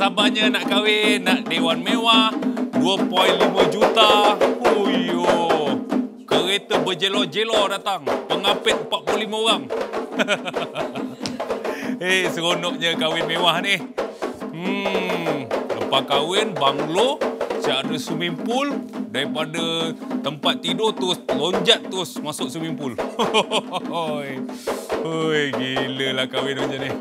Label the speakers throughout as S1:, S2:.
S1: sabarnya nak kahwin, nak dewan mewah, 2.5 juta. Huyo. Kereta berjelor-jelor datang. Pengapit 45 orang. Seronoknya kahwin mewah ni. Lepas kahwin, banglo, siap ada swimming pool. Daripada tempat tidur terus lonjat terus masuk swimming pool. Hoi, gila lah kahwin macam ni.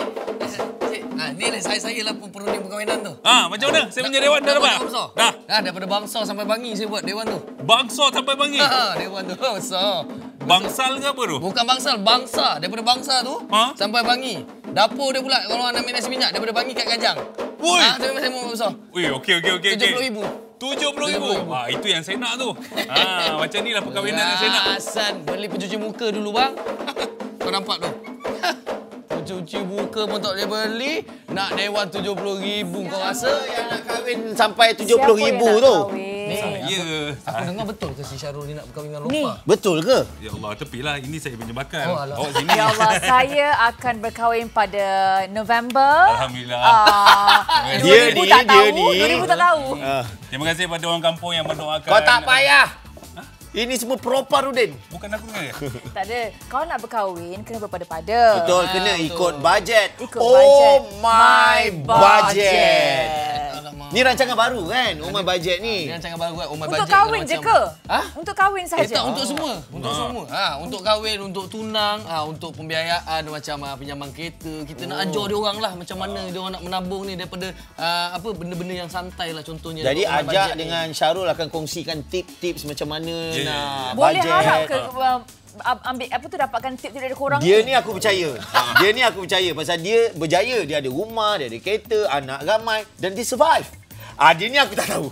S2: Ni lah saya lah perunding perkahwinan tu.
S1: Macam mana? Saya punya dewan dah dapat?
S2: Dah. Daripada bangsa sampai bangi saya buat dewan tu.
S1: Bangsa sampai bangi?
S2: Dewan tu besar.
S1: Bangsal ke apa tu?
S2: Bukan bangsal, bangsa. Daripada bangsa tu sampai bangi. Dapur dia pula kalau nak ambil nasi minyak daripada bangi kat Kajang.
S1: Woi.
S2: Tapi saya mau besar.
S1: Woi, okey.
S2: 70,000.
S1: 70,000. Itu yang saya nak tu. Macam ni lah perkahwinan yang saya nak.
S2: Hasan, beli pencuci muka dulu bang. Kau nampak tu? Pencuci muka pun tak boleh beli. Nak dewan 70,000 kau rasa?
S3: Yang nak kahwin sampai 70,000 tu.
S1: Saya.
S2: Aku dengar betul ke si Syarul ni nak berkahwin dengan Lofa?
S3: Betul ke?
S1: Ya Allah, tepilah. Ini saya punya bakal.
S2: Alah.
S1: Awak sini.
S4: Ya Allah, saya akan berkahwin pada November.
S1: Alhamdulillah.
S4: 2000 tak tahu. 2000 tak tahu.
S1: Terima kasih pada orang kampung yang mendoakan.
S3: Kau tak payah. Ini semua proper, Udin.
S1: Bukan aku dengar.
S4: Tak ada. Kalau nak berkahwin, kena berpada-pada.
S3: Betul, kena ikut bajet.
S4: Ikut
S3: Oh
S4: bajet.
S3: my budget.
S2: Alamak.
S3: Ni rancangan baru kan? Oh my budget ni.
S2: Ni rancangan baru kan? Oh my
S4: Untuk
S2: budget
S4: kahwin je ke?
S2: Ha?
S4: Untuk kahwin saja.
S2: Tak, untuk semua. Untuk semua. Untuk kahwin, untuk tunang, untuk pembiayaan macam pinjaman kereta. Kita nak ajar dia orang lah macam mana dia orang nak menabung ni daripada benda-benda yang santai lah contohnya.
S3: Jadi ajak dengan Syarul akan kongsikan tips-tips macam mana nak
S4: Boleh
S3: bajet.
S4: harap ke ambil dapatkan tip dari korang
S3: Dia ni aku percaya. Dia ni aku percaya pasal dia berjaya. Dia ada rumah, dia ada kereta, anak ramai dan dia survive. Dia ni aku tak tahu.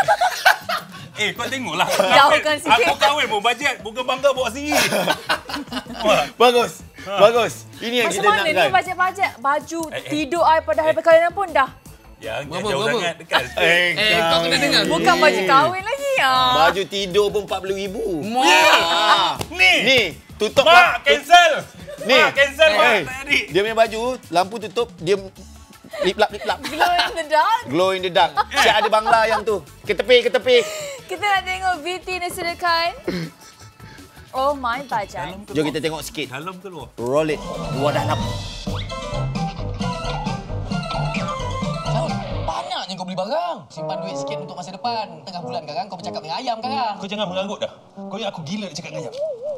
S1: Kau tengoklah.
S4: Jauhkan sikit.
S1: Aku kahwin pun bajet. Bukan bangga bawa sendiri.
S3: Bagus. Bagus. Ini yang
S4: Macam
S3: kita
S4: mana
S3: nakkan.
S4: ni bajet-bajet baju tidur I pada hari perkahwinan pun dah.
S1: Jangan
S2: Berapa,
S1: jauh
S2: berapa?
S1: sangat. Dekat.
S2: Kau kena dengar.
S4: Bukan baju kahwin lagi.
S3: Baju tidur pun 40,000. Ni, tutup
S1: Mak, cancel.
S3: Ni.
S1: Mak, cancel. Mak, tak jadi.
S3: Dia punya baju, lampu tutup, dia lip-lap.
S4: Glow in the dark.
S3: Glow in the dark. Siap ada bangla yang tu. Ke tepi.
S4: Kita nak tengok VT ni silakan. Oh my budget.
S3: Jom kita tengok sikit.
S1: Dalam ke luar?
S3: Roll it. Luar dalam.
S2: Banyaknya kau beli barang. Simpan duit sikit untuk masa depan. Tengah bulan sekarang kau bercakap dengan ayam sekarang.
S1: Kau jangan mengarut dah. Kau ingat aku gila nak cakap dengan ayam.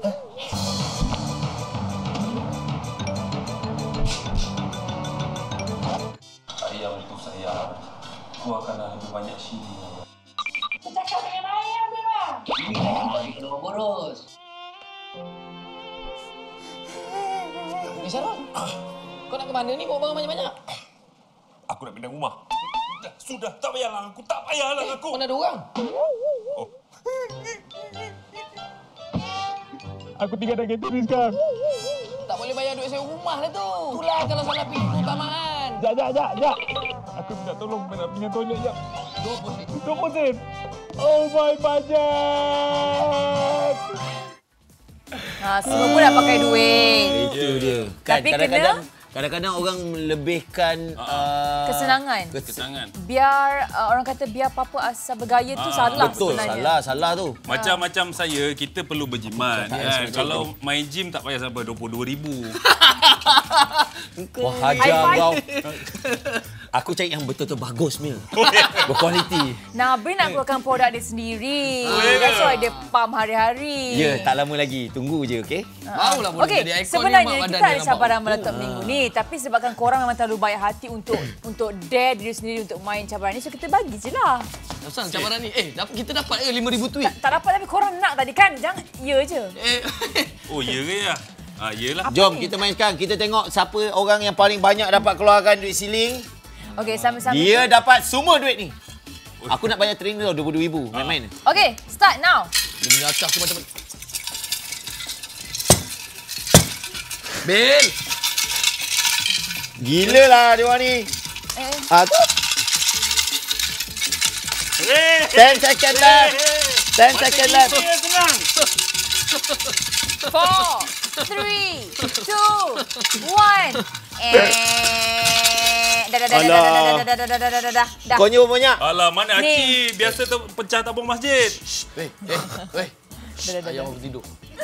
S1: Ayam itu sayang. Aku akan lebih banyak sini.
S5: Bercakap dengan ayam memang.
S2: Kena boros. Ni Syarul. Kau nak ke mana ni bawa barang banyak-banyak?
S1: Aku nak pindah rumah. Sudah, tak payahlah aku. Tak payahlah aku.
S2: Mana ada orang?
S1: Aku tinggal dah kereta ni sekarang.
S2: Tak boleh bayar duit sewa rumah lah tu. Itulah kalau salah pilih keutamaan.
S1: Sekejap. Aku minta tolong nak pinjam toilet sekejap.
S2: 20
S1: Oh my budget.
S4: Semua pun nak pakai duit.
S3: Itu dia. Kan
S4: Tapi
S3: kadang-kadang orang melebihkan
S4: kesenangan.
S1: Kesenangan.
S4: Biar orang kata biar apa-apa asal bergaya tu salah
S3: Betul,
S4: sebenarnya.
S3: salah tu.
S1: Macam saya, kita perlu berjimat. Kan? Kalau main gym tak payah sampai 22,000.
S3: Wah, hajar
S4: High
S3: kau. Aku cari yang betul-betul bagus, Mil. Berkualiti.
S4: Nabil nak keluarkan produk dia sendiri. That's why dia pump hari-hari.
S3: Ya, tak lama lagi. Tunggu je, okey?
S2: Barulah boleh
S4: Okey,
S2: jadi ikon ni,
S4: sebenarnya
S2: mak badan
S4: kita
S2: dia
S4: ada
S2: nampak.
S4: cabaran meletup minggu ni. Tapi sebabkan korang memang terlalu baik hati untuk dare diri sendiri untuk main cabaran ni. So kita bagi je lah.
S2: Asal cabaran ni? Kita dapat ke 5,000 tweet?
S4: Tak dapat tapi korang nak tadi kan? Jangan, ya je.
S1: Oh, ya ke ya? Yelah.
S3: Jom kita main sekarang. Kita tengok siapa orang yang paling banyak dapat keluarkan duit siling.
S4: Okey, sama-sama.
S3: Dia dapat semua duit ni. Aku nak bayar trainer tau, 22,000. Main-main.
S4: Okey, start now.
S2: Dia punya atas tu macam... Bil!
S3: Gila lah dia orang ni. Tu. 10 second left. 10 second left.
S1: Senang.
S4: 4, 3, 2, 1. Dah.
S3: Kau nyewa banyak.
S1: Alah, mana
S4: Ni.
S1: Haji? Biasa pecah tabung masjid.
S2: Weh. Ayam aku tidur.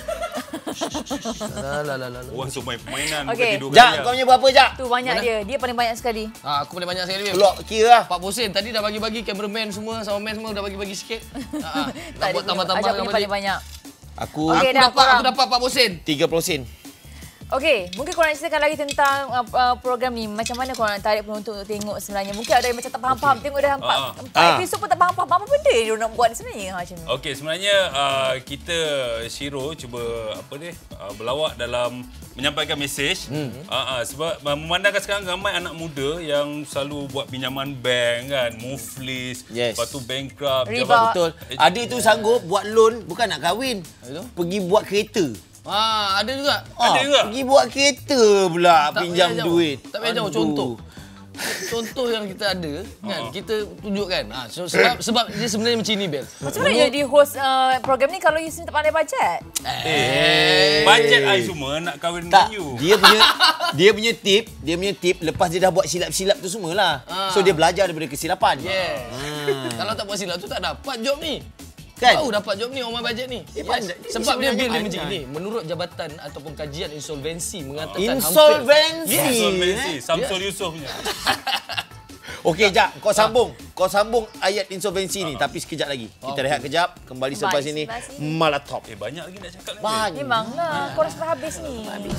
S1: Orang suruh main permainan.
S4: Okey.
S1: Bukan tidur
S3: Jak,
S1: kali.
S3: kau punya berapa, Jak?
S4: Tu banyak dia. Dia paling banyak sekali.
S2: Aku paling banyak sekali.
S3: Pelok kira lah.
S2: 40 sen. Tadi dah bagi-bagi cameraman semua, soundman semua dah bagi-bagi sikit. Nak buat tambah-tambah
S4: Ajak
S2: kan
S4: punya
S2: balik.
S4: paling banyak.
S3: Aku
S4: Okey, dah,
S2: Aku
S4: korang.
S2: dapat 40 sen.
S3: 30 sen.
S4: Okey, mungkin korang ceritakan lagi tentang program ni. Macam mana korang nak tarik penonton untuk tengok sebenarnya. Mungkin ada yang macam tak faham-faham. Tengok dah 4 episod pun tak faham-faham. Apa benda dia nak buat sebenarnya macam ni.
S1: Okey, sebenarnya kita Shiro cuba berlawak dalam menyampaikan mesej. Sebab memandangkan sekarang ramai anak muda yang selalu buat pinjaman bank kan, muflis,
S3: Yes.
S1: lepas tu bankrupt,
S4: Riba.
S3: Betul. Adik tu sanggup buat loan bukan nak kahwin. Pergi buat kereta.
S2: Ada juga.
S1: Ada juga?
S3: Pergi buat kereta pula
S2: Tak
S3: pinjam
S2: payah jauh.
S3: duit.
S2: Tak payah jauh,
S3: Aduh.
S2: contoh. Contoh yang kita ada kan, kita tunjukkan. Sebab dia sebenarnya macam ni, Bel.
S4: Macam mana jadi host program ni kalau you sendiri tak pandai bajet?
S1: Bajet I semua nak kahwin
S3: Tak,
S1: dengan you.
S3: dia punya tip lepas dia dah buat silap-silap tu semualah. So dia belajar daripada kesilapan.
S2: Yes. Kalau tak buat silap tu tak dapat job ni.
S3: Kan?
S2: Tahu dapat job ni Omar Bajet ni.
S3: pandai.
S2: Sebab dia
S3: Sebenarnya
S2: bil dia
S3: pandai.
S2: macam ni. Menurut jabatan ataupun kajian insolvensi mengatakan
S3: Insolvensi.
S1: Insolvensi, Samsul Yusof punya.
S3: Okey, Jak, kau sambung ayat insolvensi ni tapi sekejap lagi. Kita rehat kejap, kembali selepas ini
S4: sebelah sini.
S3: Malatop.
S1: Banyak lagi nak cakap lagi.
S3: Banyak.
S4: Memanglah, korang sampai habis ni.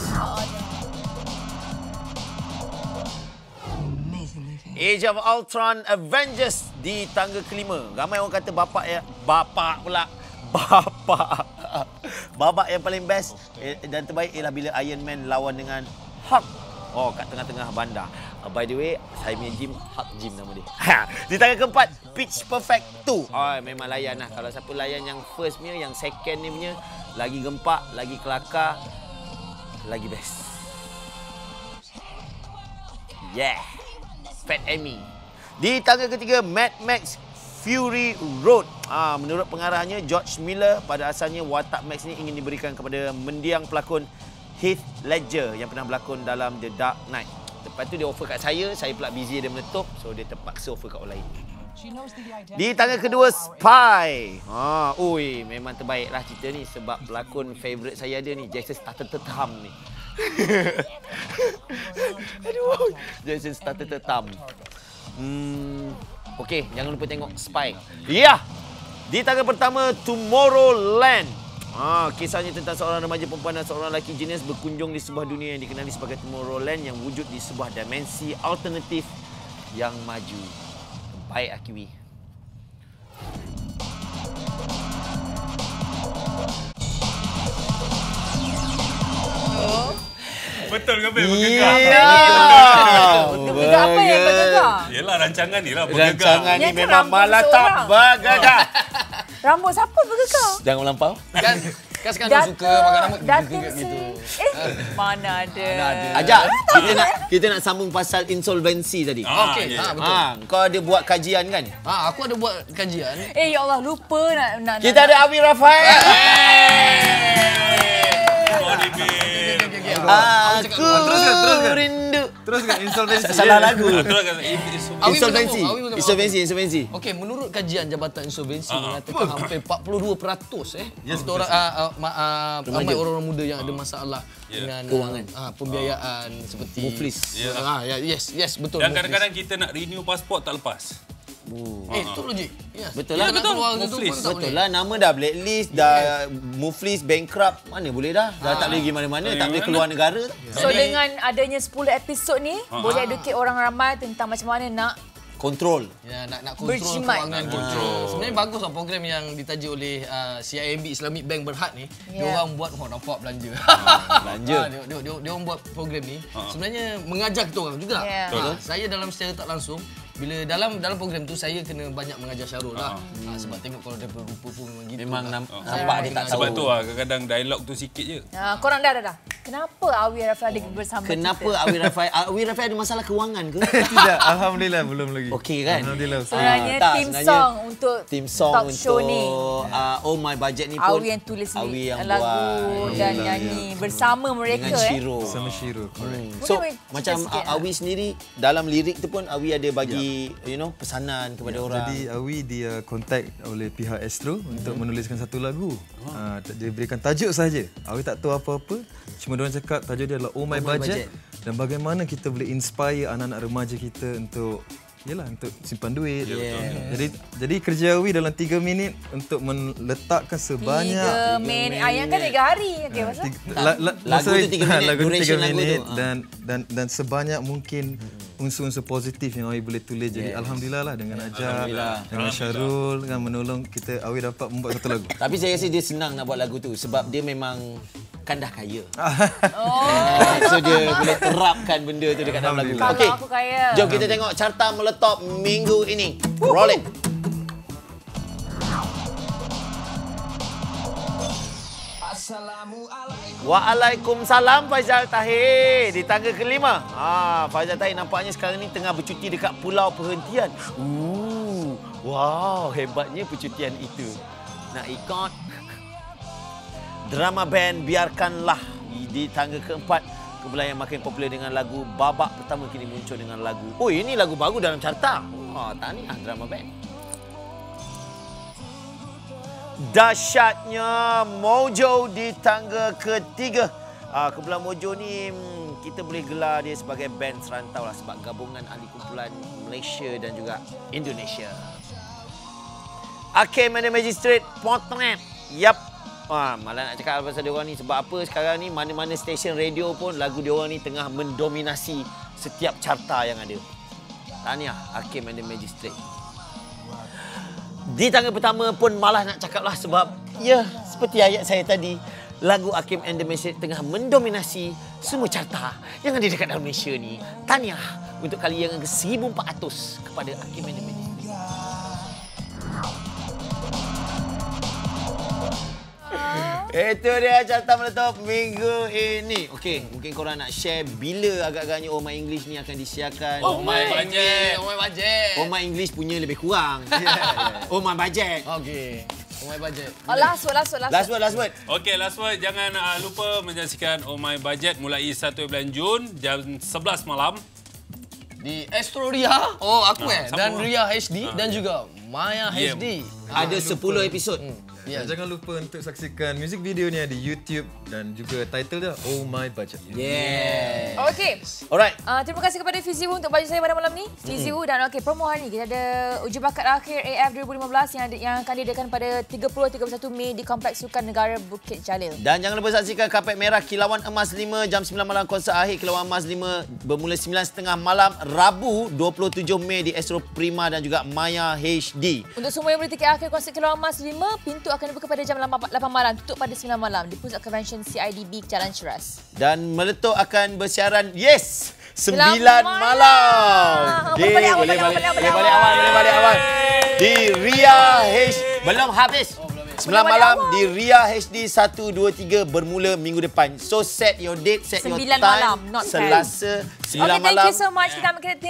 S3: Age of Ultron Avengers di tangga kelima. Ramai orang kata bapak yang paling best dan terbaik ialah bila Iron Man lawan dengan Hulk. Oh, kat tengah-tengah bandar. By the way, saya punya gym, Hulk Gym nama dia. Di tangga keempat, Pitch Perfect 2. Oh, memang layan lah. Kalau siapa layan yang first punya, yang second ni punya, lagi gempak, lagi kelakar, lagi best. Yeah. Fat Amy. Di tangga ketiga, Mad Max Fury Road. Menurut pengarahnya, George Miller, pada asalnya watak Max ni ingin diberikan kepada mendiang pelakon Heath Ledger yang pernah berlakon dalam The Dark Knight. Lepas tu dia offer kat saya pula busy dia meletup, so dia terpaksa offer kat orang lain. Di tangga kedua, Spy. Memang terbaik lah cerita ni sebab pelakon favourite saya ada ni, Jason Statham ni. Aduh, Jason Statham. Okey, jangan lupa tengok Spy. Ya. Di tangga pertama, Tomorrowland. Kisahnya tentang seorang remaja perempuan dan seorang lelaki jenis berkunjung di sebuah dunia yang dikenali sebagai Tomorrowland yang wujud di sebuah dimensi alternatif yang maju. Baik, Akiwi.
S1: Betul ke Bel? Bergegar.
S4: Bergegar apa yang bergegar?
S1: Yelah, rancangan ni lah bergegar.
S3: Rancangan ni
S4: Yang kan
S3: memang
S4: rambut
S3: malah tak
S4: seorang.
S3: bergegar.
S4: Rambut siapa bergegar?
S3: Jangan melampau.
S2: Kan sekarang dia suka pakai nama
S4: Datin
S2: gitu.
S4: Mana ada.
S3: Ajak, kita nak sambung pasal insolvensi tadi.
S2: Okey,
S1: ya.
S2: betul.
S3: Kau ada buat kajian kan?
S2: Aku ada buat kajian.
S4: Ya Allah, lupa nak
S3: Kita ada Awi Rafael.
S1: Sorry, Bel.
S3: Aku rindu.
S2: Teruskan insolvensi.
S3: Salah lagu.
S2: Awi
S3: Insolvensi.
S2: bersambung.
S3: Insolvensi.
S2: Okey, menurut kajian Jabatan Insolvensi mengatakan hampir 42% untuk orang ramai orang-orang muda yang ada masalah dengan
S3: kewangan,
S2: pembiayaan seperti
S3: Muflis.
S2: Yes, betul.
S1: Dan kadang-kadang kita nak renew pasport tak lepas.
S2: itu logik. Yes.
S3: Betul lah.
S2: Kita nak
S1: Betul.
S2: keluar gitu
S1: Muflis.
S2: pun tak
S3: Betul
S2: boleh.
S3: lah, nama dah blacklist, dah muflis, bankrupt. Mana boleh dah. Dah tak boleh pergi mana-mana, tak boleh keluar negara.
S4: So dengan adanya 10 episod ni boleh educate orang ramai tentang macam mana nak
S3: Kontrol.
S2: Ya, nak kontrol
S4: Berjimat.
S2: kewangan kita. Sebenarnya bagus lah program yang ditaja oleh CIMB Islamic Bank Berhad ni. Dia
S4: Ya.
S2: orang buat nampak belanja.
S3: Belanja.
S2: Dia orang buat program ni sebenarnya mengajar kita orang juga.
S4: Ya.
S2: Saya dalam secara tak langsung bila dalam program tu saya kena banyak mengajar Syarul lah. Sebab tengok kalau dia berupa pun memang gitu.
S3: Memang
S2: lah.
S3: nampak dia tak tahu.
S1: Sebab tu lah kadang-kadang dialog tu sikit je.
S4: korang dah. Kenapa Awi Rafai ada bersama
S3: Kenapa
S4: kita?
S3: Awi Rafai ada masalah kewangan ke?
S6: Tidak, alhamdulillah belum lagi.
S3: Okey kan?
S6: Alhamdulillah.
S4: Sebenarnya
S3: tak,
S4: tim
S3: sebenarnya
S4: song untuk
S3: Tim song
S4: talk show
S3: untuk
S4: ni.
S3: Oh My Budget ni pun
S4: Awi yang tulis
S3: Awi yang
S4: lagu
S3: buat.
S4: dan nyanyi bersama mereka.
S3: Dengan Shiro.
S6: Sama Shiro, correct.
S3: So
S4: Boleh
S3: macam
S4: cerita sikit,
S3: Awi sendiri dalam lirik tu pun Awi ada bagi pesanan kepada orang.
S6: Jadi Awi dia contact oleh pihak Astro untuk menuliskan satu lagu. Dia berikan tajuk saja. Awi tak tahu apa-apa. Cuma diorang cakap tajuk dia adalah Oh My Budget. Dan bagaimana kita boleh inspire anak-anak remaja kita untuk untuk simpan duit. Jadi kerja Awi dalam 3 minit untuk meletakkan sebanyak
S4: 3 minit. Yang kan 3 hari. Okey, pasal?
S3: Lagu tu 3 minit,
S6: lagu tu
S3: duration
S6: 3
S3: lagu
S6: minit
S3: tu.
S6: dan sebanyak mungkin unsur-unsur positif yang Awi boleh tulis. Jadi alhamdulillah lah dengan Ajak, dengan Syarul, dengan menolong kita Awi dapat membuat satu lagu.
S3: Tapi saya rasa dia senang nak buat lagu tu sebab dia memang kan dah kaya. So dia boleh terapkan benda tu dekat dalam lagu.
S4: Kalau
S3: Okey.
S4: aku kaya.
S3: Jom kita tengok carta meletop minggu ini. Rolling. Waalaikumsalam Faizal Tahir di tangga kelima. Faizal Tahir nampaknya sekarang ni tengah bercuti dekat Pulau Perhentian. Wow, hebatnya percutian itu. Nak ikut drama band Biarkanlah di tangga keempat. Kumpulan yang makin popular dengan lagu babak pertama kini muncul dengan lagu. Oh, ini lagu baru dalam carta. Tahniah drama band. Dahsyatnya Mojo di tangga ketiga. Kumpulan Mojo ni kita boleh gelar dia sebagai band serantau lah sebab gabungan ahli kumpulan Malaysia dan juga Indonesia. Hakim and the Magistrate Potret. Yap. Malah nak cakap pasal diorang ni sebab apa sekarang ni mana-mana stesen radio pun lagu diorang ni tengah mendominasi setiap carta yang ada. Tahniah Hakim and the Magistrate. Di tangga pertama pun malah nak cakap lah sebab seperti ayat saya tadi, lagu Hakim and the Magistrate tengah mendominasi semua carta yang ada dekat dalam Malaysia ni. Tahniah untuk kali yang ke-1400 kepada Hakim and the Magistrate. Itu dia carta meletup minggu ini. Okey, mungkin korang nak share bila agak-agaknya Oh My English ni akan disiarkan.
S1: Oh My Budget.
S2: Oh My Budget.
S3: Oh My English punya lebih kurang. Oh My Budget.
S2: Okey. Oh My Budget.
S4: Last word.
S3: Last word.
S1: Okey, last word. Jangan lupa menyaksikan Oh My Budget mulai 1 bulan Jun jam 11 malam.
S2: Di Astro Ria. Aku dan
S1: sama.
S2: Ria HD dan juga Maya HD.
S3: Ada 10 episod.
S6: Jangan lupa untuk saksikan music video ni di YouTube dan juga title dia Oh My Budget.
S3: Yeah.
S4: Okey.
S3: Alright.
S4: Terima kasih kepada Fizihu untuk baju saya pada malam ni. Fizihu dan promo hari ni kita ada uji bakat akhir AF 2015 yang akan diadakan pada 30-31 Mei di Kompleks Sukan Negara Bukit Jalil.
S3: Dan jangan lupa saksikan Kapet Merah Kilauan Emas 5 jam 9 malam, konsert akhir Kilauan Emas 5 bermula 9.30 malam Rabu 27 Mei di Astro Prima dan juga Maya HD.
S4: Untuk semua yang beli tiket akhir konsert Kilauan Emas 5, pintu akan dibuka pada jam 8 malam, tutup pada 9 malam di Pusat Convention CIDB Jalan Ceras.
S3: Dan Meletup akan bersiaran 9 malam.
S4: Boleh
S3: balik awal. Di Ria HD. Belum habis. 9 malam di Ria HD 123 bermula minggu depan. So set your date, set your time.
S4: 9 malam, not 10.
S3: Selasa 9 malam.
S4: Thank you so much. Kita